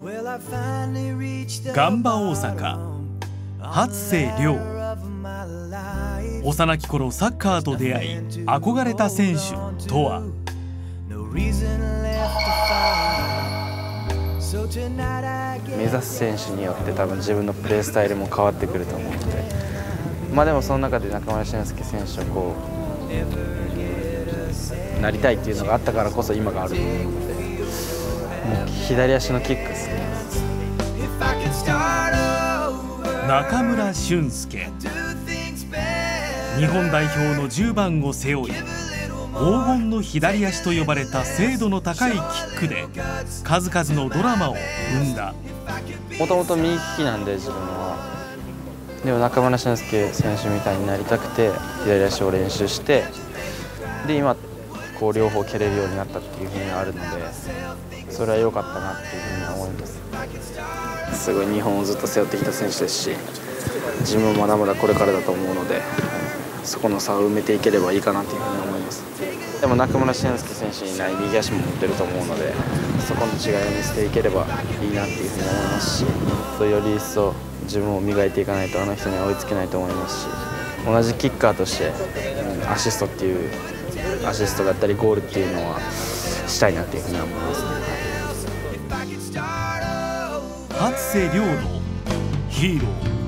ガンバ大阪、初瀬亮。幼き頃サッカーと出会い憧れた選手とは。 目指す選手によって多分自分のプレースタイルも変わってくると思うので、でもその中で中村俊輔選手はなりたいっていうのがあったからこそ今があると思うので、もう左足のキックですね。 中村俊輔、日本代表の10番を背負い、黄金の左足と呼ばれた精度の高いキックで数々のドラマを生んだ。 もともと右利きなんで自分は。でも中村俊輔選手みたいになりたくて左足を練習して、で今両方蹴れるようになったっていうふうにあるので、それは良かったなっていうふうに思います。すごい日本をずっと背負ってきた選手ですし、自分もまだまだこれからだと思うので、そこの差を埋めていければいいかなというふうに思います。でも中村俊輔選手にない右足も持ってると思うので、そこの違いを見せていければいいなっていうふうに思いますし、より一層自分を磨いていかないとあの人には追いつけないと思いますし、同じキッカーとしてアシストだったりゴールっていうのはしたいなっていうふうに思いますね。 初瀬亮のヒーロー。